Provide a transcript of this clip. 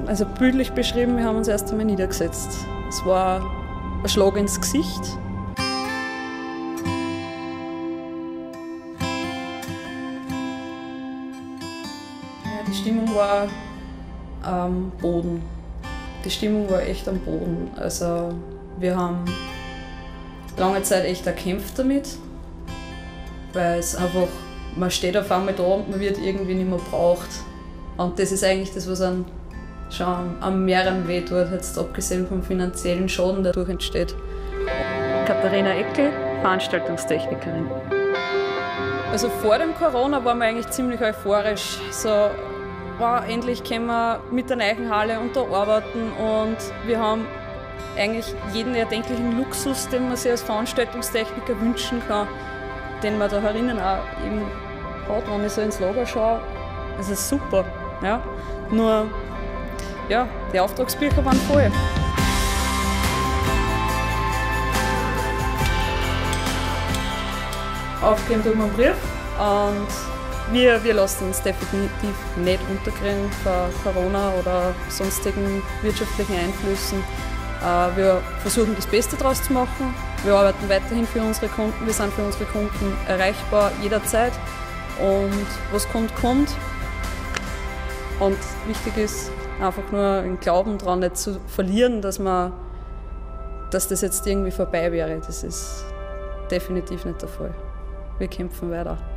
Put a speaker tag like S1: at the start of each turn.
S1: Also bildlich beschrieben, wir haben uns erst einmal niedergesetzt. Es war ein Schlag ins Gesicht. Ja, die Stimmung war am Boden. Die Stimmung war echt am Boden. Also wir haben lange Zeit echt erkämpft damit, weil es einfach, man steht auf einmal da und man wird irgendwie nicht mehr gebraucht. Und das ist eigentlich das, was einem schon am mehreren weh tut, jetzt abgesehen vom finanziellen Schaden, der dadurch entsteht.
S2: Katharina Eckel, Veranstaltungstechnikerin.
S1: Also vor dem Corona waren wir eigentlich ziemlich euphorisch. So, wow, endlich können wir mit der neuen Halle unterarbeiten und wir haben eigentlich jeden erdenklichen Luxus, den man sich als Veranstaltungstechniker wünschen kann, den man da herinnen auch eben hat, wenn ich so ins Lager schaue. Das ist super. Ja? Nur, ja, die Auftragsbücher waren voll. Aufgeben tut man einen Brief und wir lassen uns definitiv nicht unterkriegen von Corona oder sonstigen wirtschaftlichen Einflüssen. Wir versuchen das Beste daraus zu machen. Wir arbeiten weiterhin für unsere Kunden. Wir sind für unsere Kunden erreichbar jederzeit. Und was kommt, kommt. Und wichtig ist einfach nur den Glauben daran nicht zu verlieren, dass das jetzt irgendwie vorbei wäre. Das ist definitiv nicht der Fall. Wir kämpfen weiter.